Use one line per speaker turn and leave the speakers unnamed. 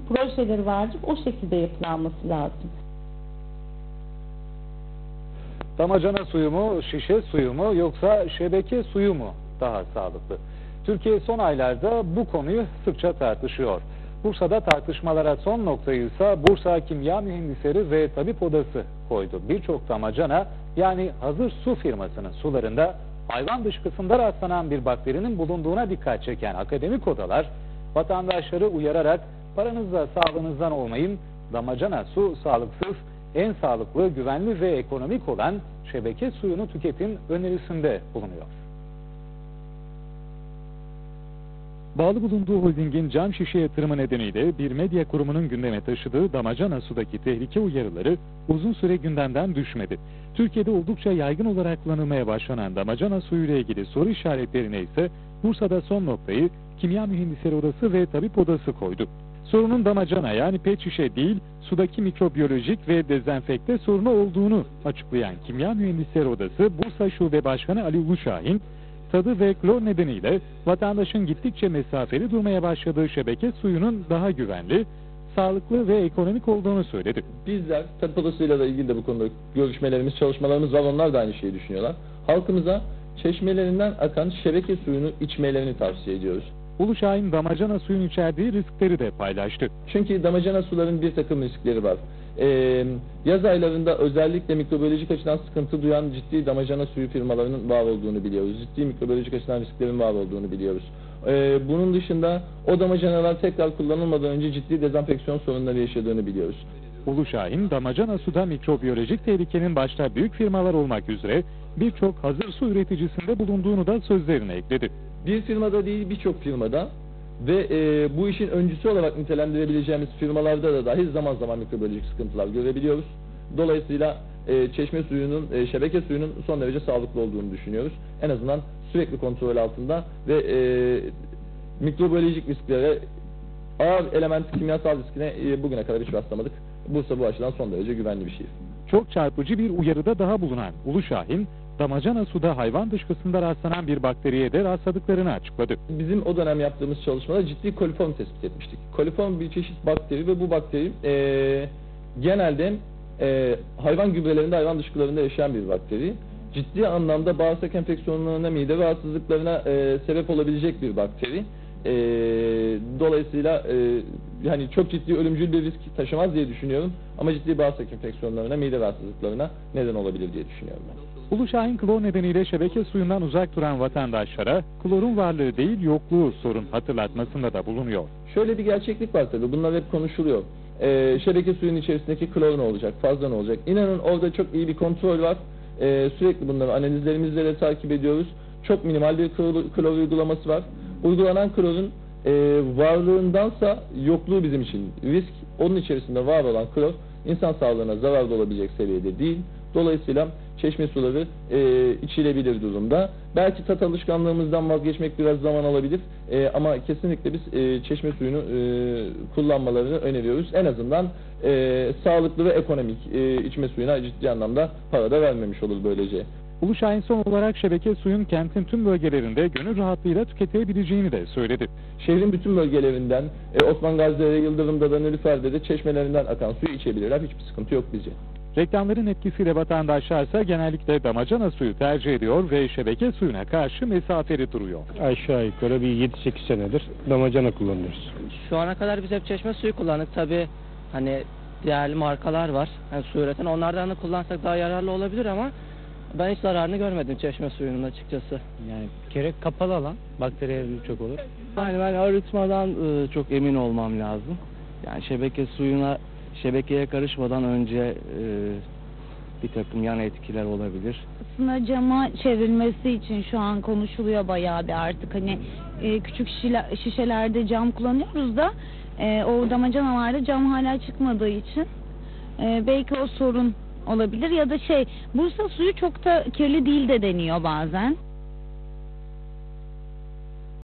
projeleri vardır. O şekilde yapılanması lazım.
Damacana suyu mu, şişe suyu mu yoksa şebeke suyu mu daha sağlıklı? Türkiye son aylarda bu konuyu sıkça tartışıyor. Bursa'da tartışmalara son noktayı ise Bursa Kimya Mühendisleri ve Tabip Odası koydu. Birçok damacana yani hazır su firmasının sularında hayvan dışkısında rastlanan bir bakterinin bulunduğuna dikkat çeken akademik odalar vatandaşları uyararak paranızla sağlığınızdan olmayın, damacana su sağlıksız, en sağlıklı, güvenli ve ekonomik olan şebeke suyunu tüketin önerisinde bulunuyor. Bağlı bulunduğu holdingin cam şişe yatırımı nedeniyle bir medya kurumunun gündeme taşıdığı damacana sudaki tehlike uyarıları uzun süre gündemden düşmedi. Türkiye'de oldukça yaygın olarak kullanılmaya başlanan damacana suyuyla ilgili soru işaretlerine ise Bursa'da son noktayı Kimya Mühendisleri Odası ve Tabip Odası koydu. Sorunun damacana yani pet şişe değil, sudaki mikrobiyolojik ve dezenfekte sorunu olduğunu açıklayan Kimya Mühendisleri Odası Bursa Şube Başkanı Ali Uluşahin, tadı ve klor nedeniyle vatandaşın gittikçe mesafeli durmaya başladığı şebeke suyunun daha güvenli, sağlıklı ve ekonomik olduğunu söyledi.
Bizler Tabip Odası'yla da ilgili de bu konuda görüşmelerimiz, çalışmalarımız var. Onlar da aynı şeyi düşünüyorlar. Halkımıza çeşmelerinden akan şebeke suyunu içmelerini tavsiye ediyoruz.
Uluşahin damacana suyun içerdiği riskleri de paylaştı.
Çünkü damacana suların bir takım riskleri var. Yaz aylarında özellikle mikrobiyolojik açıdan sıkıntı duyan ciddi damacana suyu firmalarının var olduğunu biliyoruz. Ciddi mikrobiyolojik açıdan risklerin var olduğunu biliyoruz. Bunun dışında o damacanalar tekrar kullanılmadan önce ciddi dezenfeksiyon sorunları yaşadığını biliyoruz.
Uluşahin, damacana suda mikrobiyolojik tehlikenin başta büyük firmalar olmak üzere birçok hazır su üreticisinde bulunduğunu da sözlerine ekledi.
Bir firmada değil, birçok firmada ve bu işin öncüsü olarak nitelendirebileceğimiz firmalarda da dahi zaman zaman mikrobiyolojik sıkıntılar görebiliyoruz. Dolayısıyla çeşme suyunun, şebeke suyunun son derece sağlıklı olduğunu düşünüyoruz. En azından sürekli kontrol altında ve mikrobiyolojik risklere, ağır element kimyasal riskine bugüne kadar hiç rastlamadık. Bursa bu açıdan son derece güvenli bir şehir.
Çok çarpıcı bir uyarıda daha bulunan Uluşahin, damacana suda hayvan dışkısında rastlanan bir bakteriye de rastladıklarını açıkladı.
Bizim o dönem yaptığımız çalışmada ciddi koliform tespit etmiştik. Koliform bir çeşit bakteri ve bu bakteri genelde hayvan gübrelerinde, hayvan dışkılarında yaşayan bir bakteri. Ciddi anlamda bağırsak enfeksiyonlarına, mide rahatsızlıklarına sebep olabilecek bir bakteri. Dolayısıyla yani çok ciddi ölümcül bir risk taşımaz diye düşünüyorum. Ama ciddi bağırsak enfeksiyonlarına, mide rahatsızlıklarına neden olabilir diye düşünüyorum ben.
Uluşahin klor nedeniyle şebeke suyundan uzak duran vatandaşlara klorun varlığı değil yokluğu sorun hatırlatmasında da bulunuyor.
Şöyle bir gerçeklik var tabii, bunlar hep konuşuluyor. Şebeke suyunun içerisindeki klor ne olacak, fazla ne olacak? İnanın orada çok iyi bir kontrol var. Sürekli bunları analizlerimizle de takip ediyoruz. Çok minimal bir klor uygulaması var. Uygulanan klorun varlığındansa yokluğu bizim için risk. Onun içerisinde var olan klor insan sağlığına zararlı olabilecek seviyede değil. Dolayısıyla çeşme suları içilebilir durumda. Belki tat alışkanlığımızdan vazgeçmek biraz zaman alabilir ama kesinlikle biz çeşme suyunu kullanmalarını öneriyoruz. En azından sağlıklı ve ekonomik içme suyuna ciddi anlamda para da vermemiş olur böylece.
Uluşahin son olarak şebeke suyun kentin tüm bölgelerinde gönül rahatlığıyla tüketilebileceğini de söyledi.
Şehrin bütün bölgelerinden Osman Gazi'de, Yıldırım'da da, Nilüfer'de de çeşmelerinden akan suyu içebilirler. Hiçbir sıkıntı yok bizce.
Reklamların etkisiyle vatandaşlarsa genellikle damacana suyu tercih ediyor ve şebeke suyuna karşı mesafeli duruyor.
Aşağı yukarı bir 7-8 senedir damacana kullanıyoruz.
Şu ana kadar biz hep çeşme suyu kullandık. Tabii hani değerli markalar var. Yani su üreten, onlardan da kullansak daha yararlı olabilir ama ben hiç zararını görmedim çeşme suyunun açıkçası.
Yani bir kere kapalı alan, bakteri evrimi çok olur.
Yani ben arıtmadan çok emin olmam lazım. Yani şebekeye karışmadan önce bir takım yan etkiler olabilir.
Aslında cama çevrilmesi için şu an konuşuluyor bayağı bir artık. Hani küçük şişelerde cam kullanıyoruz da o damacanalarda cam hala çıkmadığı için belki o sorun olabilir ya da Bursa suyu çok da kirli değil de deniyor bazen.